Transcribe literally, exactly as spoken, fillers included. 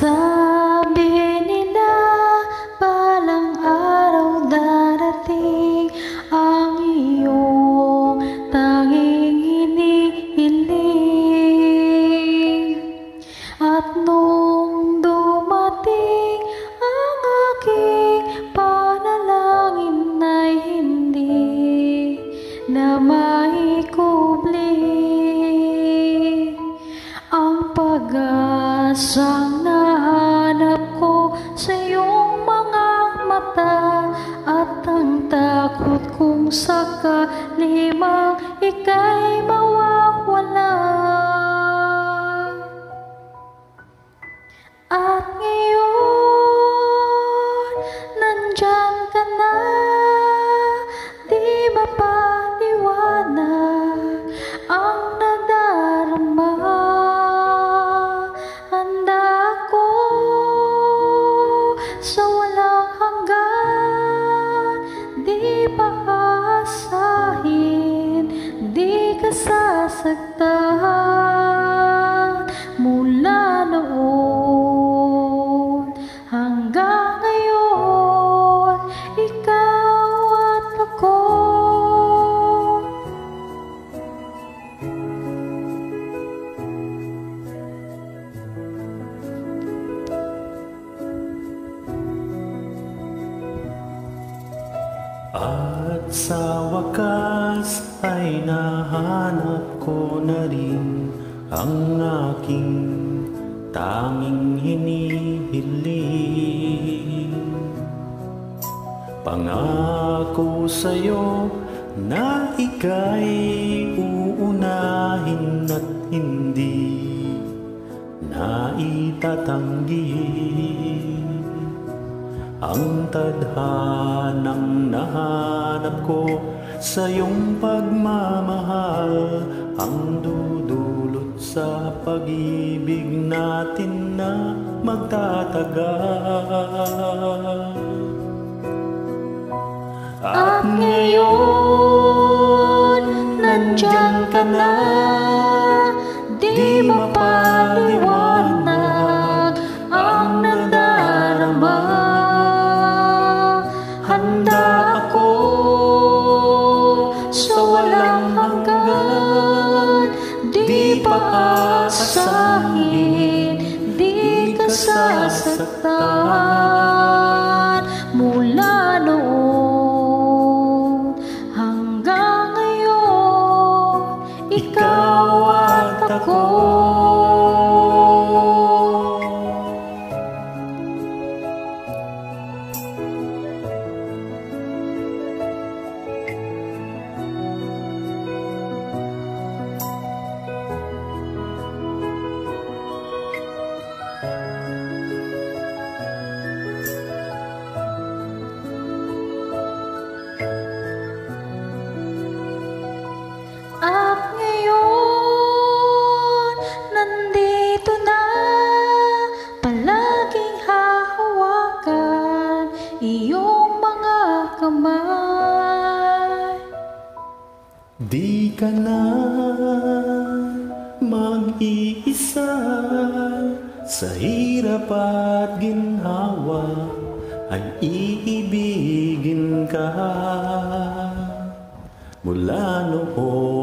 Sabi nila balang araw darating ang iyong tanging hinihiling. At nung dumating ang aking panalangin ay hindi na maikubli ang pag-asang nahanap ko sa iyong mga mata, at ang takot kong sakali mang ika'y mawawala. At ngayon, nandyan ka na, di ba paliwanag ang nadarama? Handa ako sa walang hanggan, di pa aasahin, di ka sasaktan. Mula noon hanggang ngayon, ikaw at ako. At sa wakas ay nahanap ko na rin ang aking tanging hinihiling. Pangako sa'yo na ika'y uunahin at hindi na itatanggi. Ang tadhanang nahanap ko sa iyong pagmamahal, ang dudulot sa pag-ibig natin na magtatagal. At ngayon, nandyan ka na, di mapaliwanag ang nadarama. Handa ako sa walang hanggan, di pa aasahin, di ka sasaktan. Mula noon hanggang ngayon, ikaw at ako. At ngayon, nandito na, palaging hahawakan iyong mga kamay. Di ka na mag-iisa sa hirap at ginhawa, ay iibigin ka. Mula noon